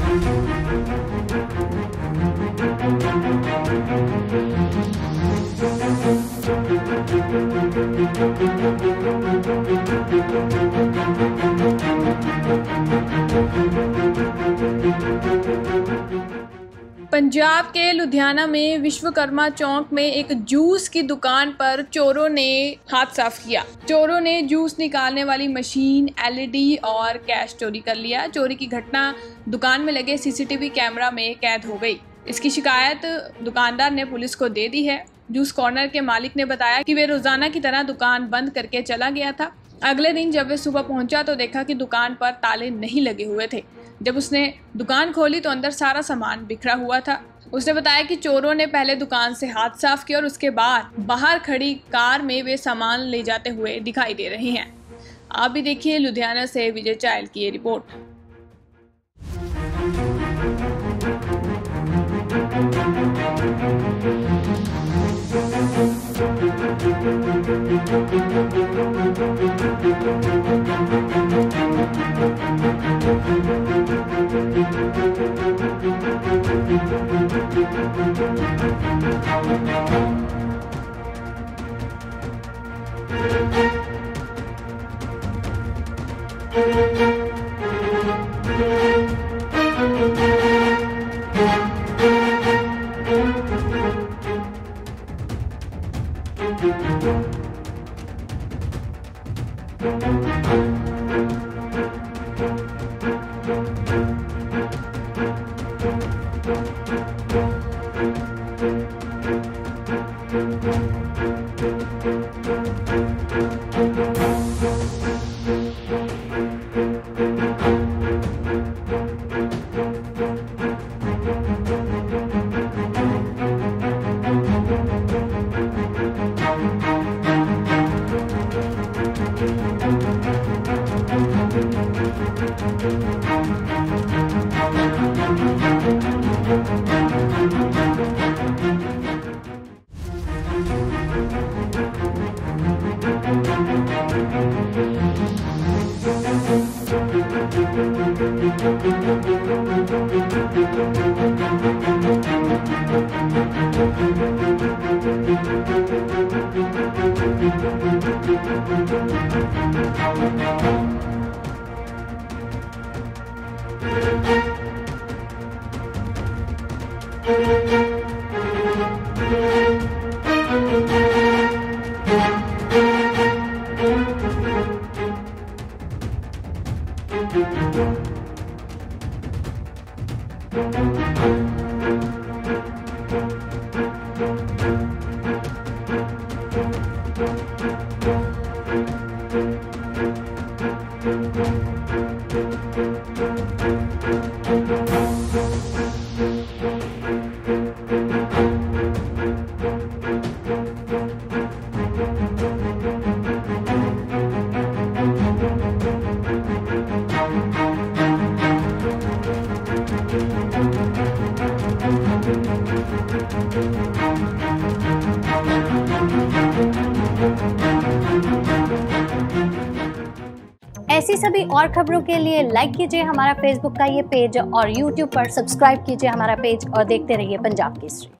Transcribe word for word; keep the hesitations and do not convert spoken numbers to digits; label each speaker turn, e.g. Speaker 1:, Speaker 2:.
Speaker 1: पंजाब के लुधियाना में विश्वकर्मा चौक में एक जूस की दुकान पर चोरों ने हाथ साफ किया। चोरों ने जूस निकालने वाली मशीन, एलईडी और कैश चोरी कर लिया। चोरी की घटना दुकान में लगे सीसीटीवी कैमरा में कैद हो गई। इसकी शिकायत दुकानदार ने पुलिस को दे दी है। जूस कॉर्नर के मालिक ने बताया कि वे रोजाना की तरह दुकान बंद करके चला गया था। अगले दिन जब वे सुबह पहुंचा तो देखा कि दुकान पर ताले नहीं लगे हुए थे। जब उसने दुकान खोली तो अंदर सारा सामान बिखरा हुआ था। उसने बताया कि चोरों ने पहले दुकान से हाथ साफ किया और उसके बाद बाहर खड़ी कार में वे सामान ले जाते हुए दिखाई दे रहे हैं। आप भी देखिए लुधियाना से विजय चायल की ये रिपोर्ट।
Speaker 2: ऐसी सभी और खबरों के लिए लाइक कीजिए हमारा फेसबुक का ये पेज और यूट्यूब पर सब्सक्राइब कीजिए हमारा पेज और देखते रहिए पंजाब केसरी।